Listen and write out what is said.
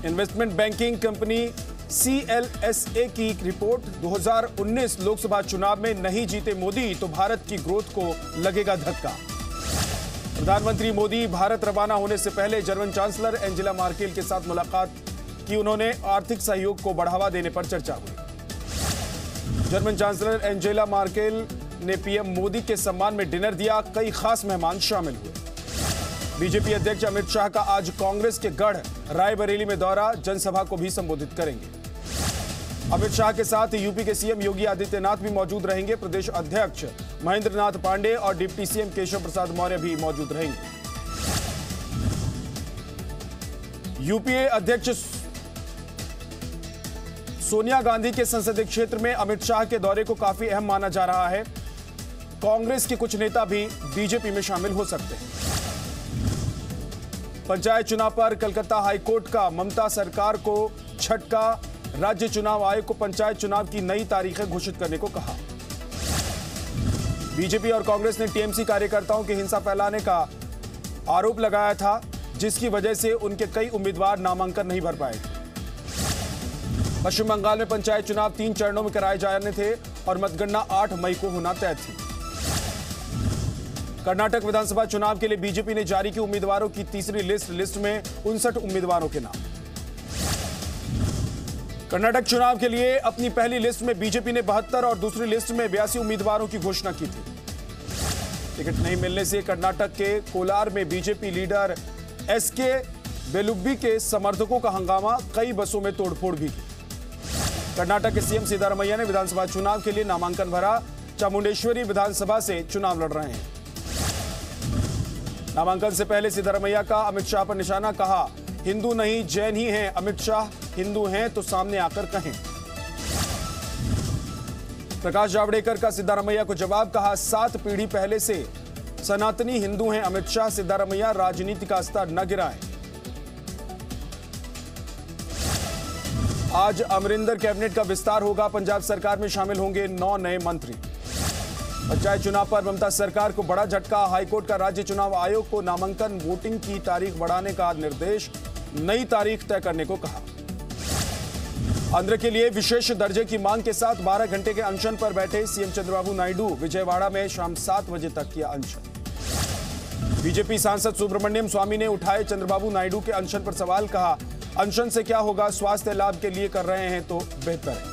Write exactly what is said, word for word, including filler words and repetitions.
Investment banking company C L S A की report, दो हज़ार उन्नीस लोकसभा चुनाव में नहीं जीते मोदी तो भारत की ग्रोथ को लगेगा धक्का। प्रधानमंत्री मोदी भारत रवाना होने से पहले जर्मन चांसलर एंजेला मार्केल के साथ मुलाकात की। उन्होंने आर्थिक सहयोग को बढ़ावा देने पर चर्चा हुई। जर्मन चांसलर एंजेला मार्केल ने पीएम मोदी के सम्मान में डिनर दिया। कई खास मेहमान शामिल हुए। बीजेपी अध्यक्ष अमित शाह का आज कांग्रेस के गढ़ रायबरेली में दौरा, जनसभा को भी संबोधित करेंगे। अमित शाह के साथ यूपी के सीएम योगी आदित्यनाथ भी मौजूद रहेंगे। प्रदेश अध्यक्ष महेंद्र नाथ पांडे और डिप्टी सीएम केशव प्रसाद मौर्य भी मौजूद रहेंगे। यूपीए अध्यक्ष सोनिया गांधी के संसदीय क्षेत्र में अमित शाह के दौरे को काफी अहम माना जा रहा है। कांग्रेस के कुछ नेता भी बीजेपी में शामिल हो सकते हैं। पंचायत चुनाव पर कलकत्ता हाईकोर्ट का ममता सरकार को झटका। राज्य चुनाव आयोग को पंचायत चुनाव की नई तारीखें घोषित करने को कहा। बीजेपी और कांग्रेस ने टीएमसी कार्यकर्ताओं की हिंसा फैलाने का आरोप लगाया था, जिसकी वजह से उनके कई उम्मीदवार नामांकन नहीं भर पाए थे। पश्चिम बंगाल में पंचायत चुनाव तीन चरणों में कराए जाने थे और मतगणना आठ मई को होना तय थी। कर्नाटक विधानसभा चुनाव के लिए बीजेपी ने जारी की उम्मीदवारों की तीसरी लिस्ट। लिस्ट में उनसठ उम्मीदवारों के नाम। कर्नाटक चुनाव के लिए अपनी पहली लिस्ट में बीजेपी ने बहत्तर और दूसरी लिस्ट में बयासी उम्मीदवारों की घोषणा की थी। टिकट नहीं मिलने से कर्नाटक के कोलार में बीजेपी लीडर एस के बेलुब्बी के समर्थकों का हंगामा, कई बसों में तोड़फोड़ भी की। कर्नाटक के सीएम सिद्धारमैया ने विधानसभा चुनाव के लिए नामांकन भरा। चामुंडेश्वरी विधानसभा से चुनाव लड़ रहे हैं। नामांकन से पहले सिद्धारमैया का अमित शाह पर निशाना, कहा हिंदू नहीं जैन ही हैं अमित शाह, हिंदू हैं तो सामने आकर कहें। प्रकाश जावड़ेकर का सिद्धारमैया को जवाब, कहा सात पीढ़ी पहले से सनातनी हिंदू हैं अमित शाह, सिद्धारमैया राजनीति का स्तर न गिराएं। आज अमरिंदर कैबिनेट का विस्तार होगा। पंजाब सरकार में शामिल होंगे नौ नए मंत्री। पंचायत चुनाव पर ममता सरकार को बड़ा झटका। हाईकोर्ट का राज्य चुनाव आयोग को नामांकन वोटिंग की तारीख बढ़ाने का निर्देश, नई तारीख तय करने को कहा। आंध्र के लिए विशेष दर्जे की मांग के साथ बारह घंटे के अनशन पर बैठे सीएम चंद्रबाबू नायडू। विजयवाड़ा में शाम सात बजे तक किया अनशन। बीजेपी सांसद सुब्रमण्यम स्वामी ने उठाए चंद्रबाबू नायडू के अनशन पर सवाल, कहा अनशन से क्या होगा, स्वास्थ्य लाभ के लिए कर रहे हैं तो बेहतर है।